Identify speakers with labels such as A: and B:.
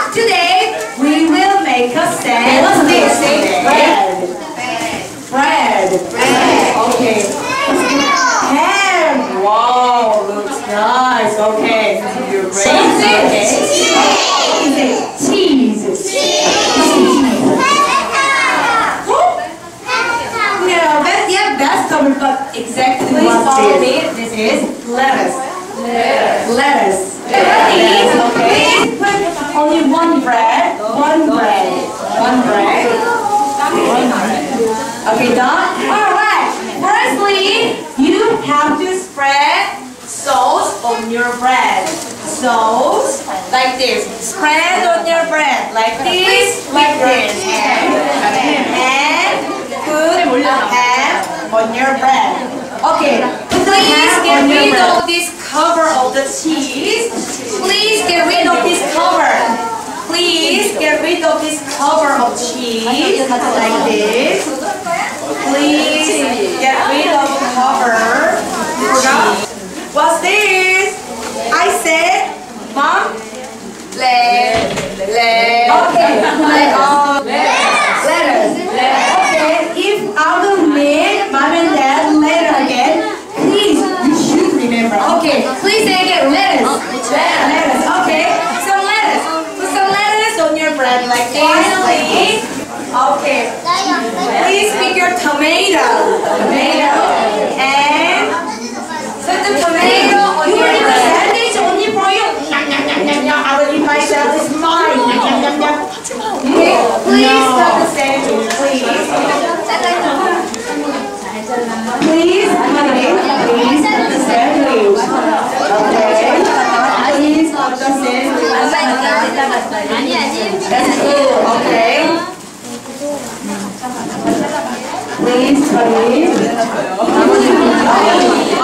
A: Today we will make a sandwich. Bread. Okay. Ham. Wow, looks nice. Okay. You're ready. Okay. Cheese. No, that's coming, but exactly what this is lettuce. Lettuce. Please put only one bread. Okay, done? Alright. Firstly, you have to spread sauce on your bread. Sauce like this. Spread on your bread like this, like this. And put a ham on your bread. Okay. Please get rid of this cover of the cheese. Please get rid of this cover. Please get rid of this cover of cheese like this. Please get rid of the cover. What's this? I said, Mom, lettuce. Okay, lettuce. Okay, if I will make Mom and Dad later again, please, you should remember. Okay, please say again, lettuce. Lettuce. Okay, some lettuce. Put some lettuce on your bread like this, please. Okay. Please pick your tomato. And put the tomato on your bread. Sandwich only for you. I will eat myself. It's mine. Okay. Please stop the sandwich, please. Please, honey. Please stop the sandwich. Okay. Please stop the sandwich. That's good. Okay. Please, honey.